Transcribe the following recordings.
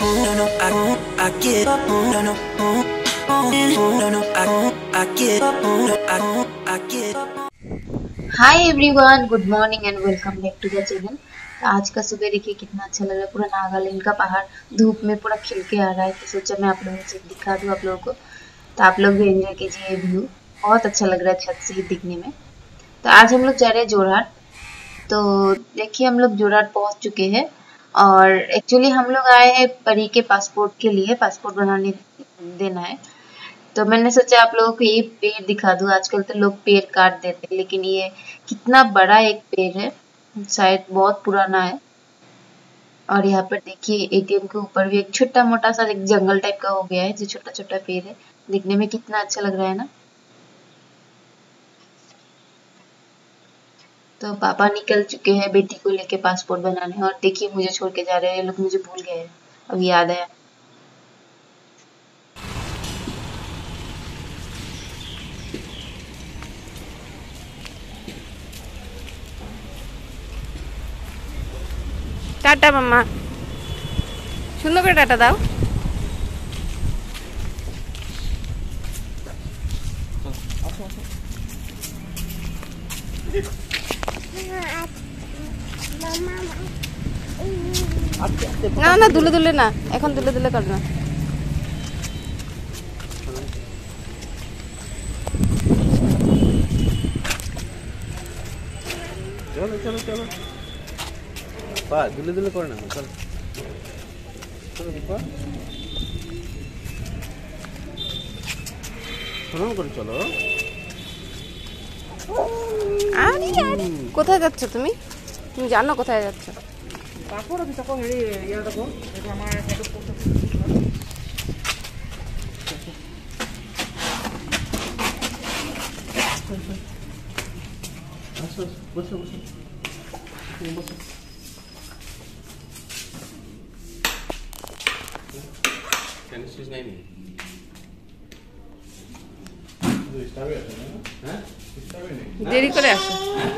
No, no, I get up. No, no, no, no, I get up. No, I get up. Hi everyone, good morning and welcome back to the channel. आज का सुबह देखिए कितना अच्छा लग रहा है। पूरा नागालैंड का पहाड़ धूप में पूरा खिल के आ रहा है, तो सोचा मैं आप लोगों से दिखा दूँ आप लोगों को, तो आप लोग भी एंजॉय कीजिए। ये व्यू बहुत अच्छा लग रहा है छत से ही दिखने में। तो आज हम लोग जा रहे हैं जोरहाट। तो देखिए हम लोग जोरहाट पहुंच चुके हैं और एक्चुअली हम लोग आए हैं परी के पासपोर्ट के लिए, पासपोर्ट बनाने देना है। तो मैंने सोचा आप लोगों को ये पेड़ दिखा दूं। आजकल तो लोग पेड़ काट देते हैं, लेकिन ये कितना बड़ा एक पेड़ है, शायद बहुत पुराना है। और यहाँ पर देखिए एटीएम के ऊपर भी एक छोटा मोटा सा एक जंगल टाइप का हो गया है, जो छोटा छोटा पेड़ है। दिखने में कितना अच्छा लग रहा है ना। तो पापा निकल चुके हैं बेटी को लेके पासपोर्ट बनाने, और देखिए मुझे छोड़ के जा रहे हैं। ये लोग मुझे भूल गए हैं, अब याद आया। टाटा माम्मा, सुंदर করে টাটা দাও। না না, দুলে দুলে না, এখন দুলে দুলে কর না। চলো চলো চলো, পা দুলে দুলে করে না, চলো চলো পা, শোনো করে চলো। আরে আরে, কোথায় যাচ্ছ তুমি? তুমি জানো কোথায় যাচ্ছ? তারপর আমি তখন হেৰি ইয়াৰ দেখো এইটো আমাৰ সেইটো বসো বসো বসো বসো। কেন সুইচ নাই নি? হ্যাঁ, দেরি করে আসো।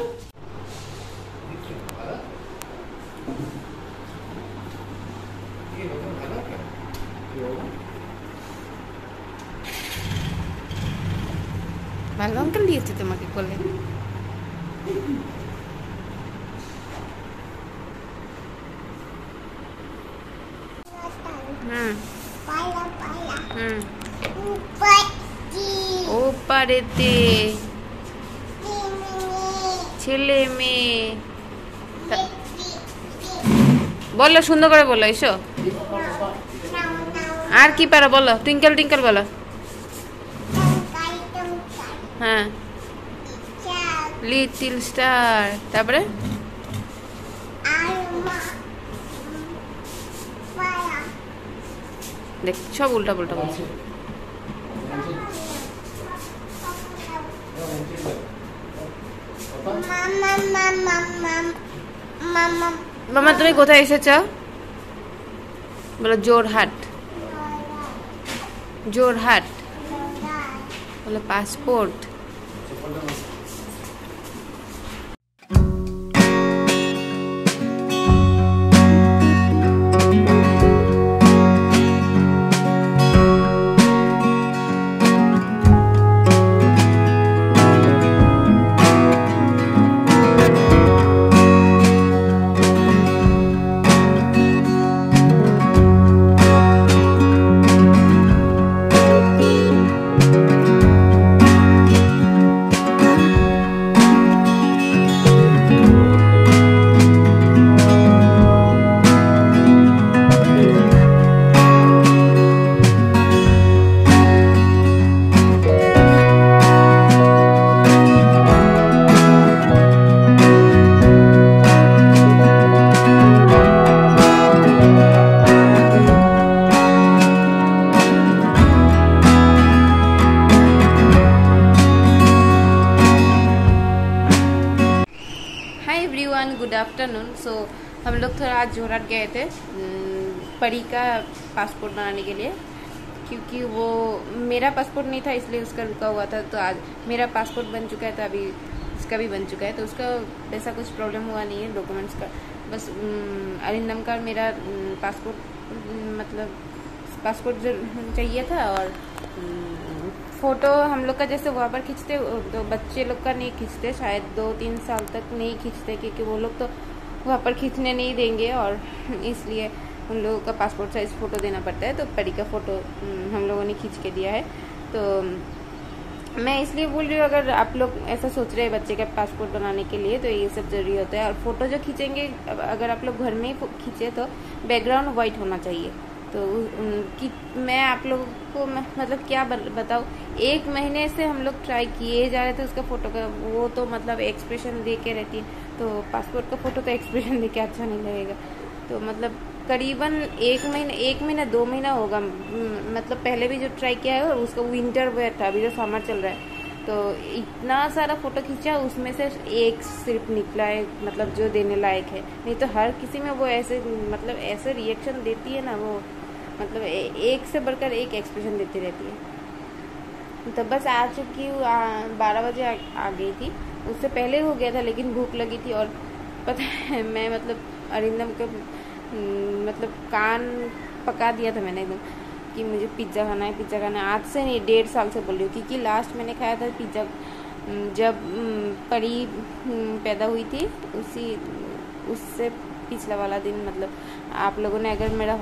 ভালো অঙ্কেল দিয়েছে তোমাকে কোলে। হুম হুম, ওপারেতে ছেলে মেয়ে। বলো সুন্দর করে বলো, এসো। আর কি পারো বলো, টুইঙ্কেল টিঙ্কেল বলো। হ্যাঁ, লিটল স্টার। তারপরে দেখ সব উল্টা পুল্টা বলছে। মামা তুমি কোথায় এসেছ? বলো জোরহাট। জোরহাট বলো পাসপোর্ট। Good afternoon. सो हम लोग थोड़ा आज जोरहाट गए थे परी का पासपोर्ट बनाने के लिए, क्योंकि वो मेरा पासपोर्ट नहीं था इसलिए उसका रुका हुआ था। तो आज मेरा पासपोर्ट बन चुका है, तो अभी उसका भी बन चुका है। तो उसका वैसा कुछ प्रॉब्लम हुआ नहीं है डॉक्यूमेंट्स का, बस अरिंदम का मेरा पासपोर्ट मतलब पासपोर्ट चाहिए था। और फ़ोटो हम लोग का जैसे वहाँ पर खींचते तो बच्चे लोग का नहीं खींचते, शायद 2-3 साल तक नहीं खींचते, क्योंकि वो लोग तो वहाँ पर खींचने नहीं देंगे और इसलिए उन लोगों का पासपोर्ट साइज़ फ़ोटो देना पड़ता है। तो परी का फ़ोटो हम लोगों ने खींच के दिया है। तो मैं इसलिए बोल रही हूँ, अगर आप लोग ऐसा सोच रहे हैं बच्चे का पासपोर्ट बनाने के लिए, तो ये सब ज़रूरी होता है। और फ़ोटो जो खींचेंगे, अगर आप लोग घर में ही खींचे तो बैकग्राउंड वाइट होना चाहिए। तो कि मैं आप लोगों को मतलब क्या बताऊँ, 1 महीने से हम लोग ट्राई किए जा रहे थे उसका फ़ोटो का, वो तो मतलब एक्सप्रेशन दे के रहती है, तो पासपोर्ट का फ़ोटो तो एक्सप्रेशन दे के अच्छा नहीं लगेगा। तो मतलब करीबन 1 महीना 2 महीना होगा, मतलब पहले भी जो ट्राई किया है उसका विंटर वेयर था, अभी जो समर चल रहा है, तो इतना सारा फ़ोटो खींचा, उसमें से एक सिर्फ निकला है मतलब जो देने लायक है। नहीं तो हर किसी में वो ऐसे मतलब ऐसे रिएक्शन देती है ना, वो मतलब एक से बढ़कर एक एक्सप्रेशन देती रहती है। तो बस आ चुकी हूँ, 12 बजे आ गई थी, उससे पहले हो गया था, लेकिन भूख लगी थी। और पता है मैं मतलब अरिंदम के मतलब कान पका दिया था मैंने एकदम कि मुझे पिज़्ज़ा खाना है, पिज़्ज़ा खाना है। आज से नहीं, 1.5 साल से बोल रही हूँ, क्योंकि लास्ट मैंने खाया था पिज़्ज़ा जब परी पैदा हुई थी, उससे पिछला वाला दिन। मतलब आप लोगों ने अगर मेरा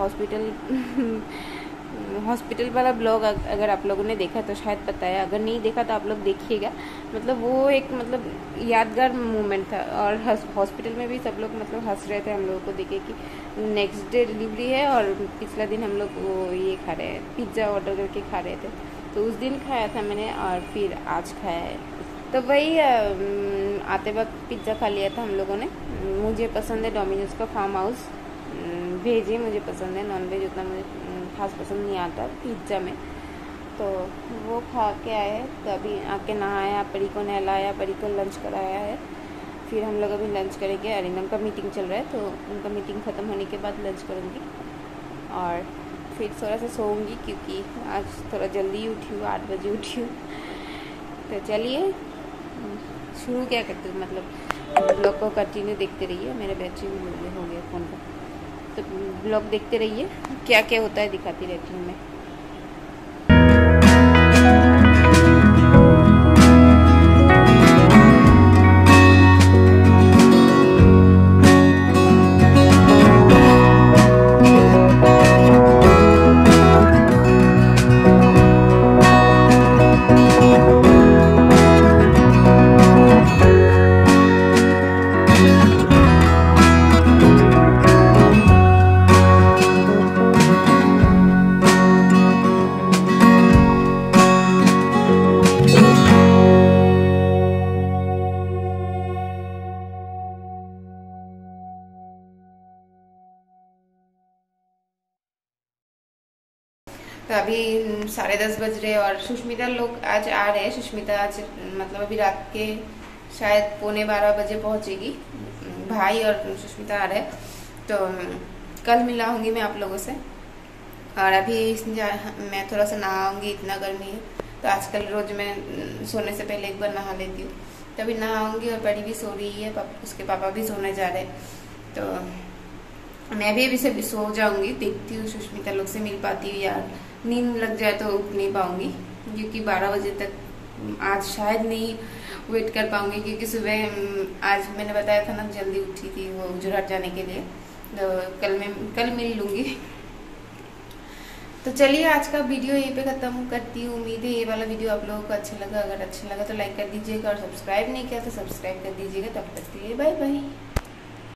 हॉस्पिटल वाला ब्लॉग अगर आप लोगों ने देखा तो शायद पता है, अगर नहीं देखा तो आप लोग देखिएगा। मतलब वो एक मतलब यादगार मोमेंट था। और हॉस्पिटल में भी सब लोग मतलब हंस रहे थे हम लोगों को देखे कि नेक्स्ट डे डिलीवरी है और पिछला दिन हम लोग वो ये खा रहे हैं, पिज़्ज़ा ऑर्डर करके खा रहे थे। तो उस दिन खाया था मैंने और फिर आज खाया है। तो वही आते वक्त पिज़्ज़ा खा लिया था हम लोगों ने। मुझे पसंद है डोमिनोज़ का फार्म हाउस, वेज ही मुझे पसंद है, नॉन वेज उतना मुझे खास पसंद नहीं आता पिज़्ज़ा में। तो वो खा के आए हैं, तो अभी आके नहाया, परी को नहलाया, परी को लंच कराया है। फिर हम लोग अभी लंच करेंगे। अरिंदम का मीटिंग चल रहा है, तो उनका मीटिंग ख़त्म होने के बाद लंच करूँगी और फिर थोड़ा सा सोऊंगी, क्योंकि आज थोड़ा जल्दी उठी हूँ, 8 बजे उठी हूँ। तो चलिए शुरू क्या करते हैं, मतलब ब्लॉग को कंटिन्यू देखते रहिए। मेरे बैटरी में हो गया फ़ोन का, तो ब्लॉग देखते रहिए, क्या क्या होता है दिखाती रहती हूँ मैं। तो अभी 10:30 बज रहे और सुष्मिता लोग आज आ रहे हैं। सुष्मिता आज मतलब अभी रात के शायद 11:45 बजे पहुंचेगी। भाई और सुष्मिता आ रहे हैं, तो कल मिलाऊंगी मैं आप लोगों से। और अभी मैं थोड़ा सा नहाऊंगी, इतना गर्मी है तो आजकल रोज मैं सोने से पहले एक बार नहा लेती हूँ। तो अभी नहाऊंगी और बड़ी भी सो रही है, उसके पापा भी सोने जा रहे हैं, तो मैं भी अभी से सो जाऊंगी। देखती हूँ सुष्मिता लोग से मिल पाती हूँ, यार नींद लग जाए तो उठ नहीं पाऊंगी, क्योंकि 12 बजे तक आज शायद नहीं वेट कर पाऊंगी, क्योंकि सुबह आज मैंने बताया था ना जल्दी उठी थी वो जोरहाट जाने के लिए। तो कल मिल लूँगी। तो चलिए आज का वीडियो यहीं पे ख़त्म करती हूँ। उम्मीद है ये वाला वीडियो आप लोगों को अच्छा लगा। अगर अच्छा लगा तो लाइक कर दीजिएगा और सब्सक्राइब नहीं किया तो सब्सक्राइब कर दीजिएगा। तब तक के लिए बाय बाय।